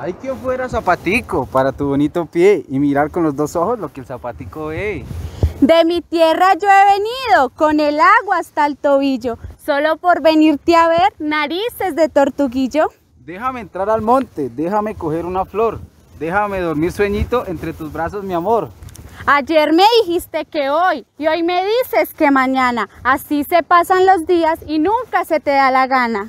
Hay que fuera zapatico para tu bonito pie y mirar con los dos ojos lo que el zapatico ve. De mi tierra yo he venido, con el agua hasta el tobillo, solo por venirte a ver, narices de tortuguillo. Déjame entrar al monte, déjame coger una flor, déjame dormir sueñito entre tus brazos, mi amor. Ayer me dijiste que hoy, y hoy me dices que mañana, así se pasan los días y nunca se te da la gana.